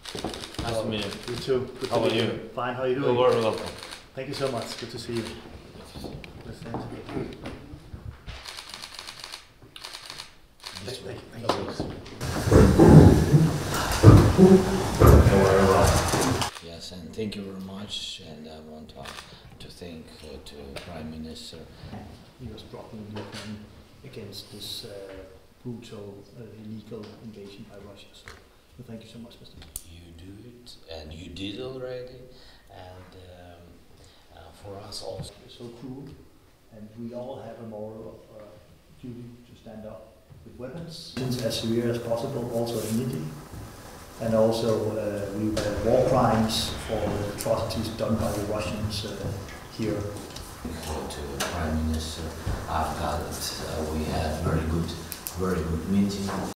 Nice to meet you. You too. Good How to are meet you? Fine, how are you doing? You're very welcome. Thank you so much. Good to see you. Let's stand. Thank you. You're very welcome. Yes, and thank you very much. And I want to thank to Prime Minister. He was blocking the Ukraine against this brutal, illegal invasion by Russia. So thank you so much, Mr. You do it, and you did already, and for us also. It's so cruel, and we all have a moral duty to stand up with weapons, as severe as possible, also immediately. And also we have war crimes for the atrocities done by the Russians here. To the Prime Minister, after that we had very good meeting.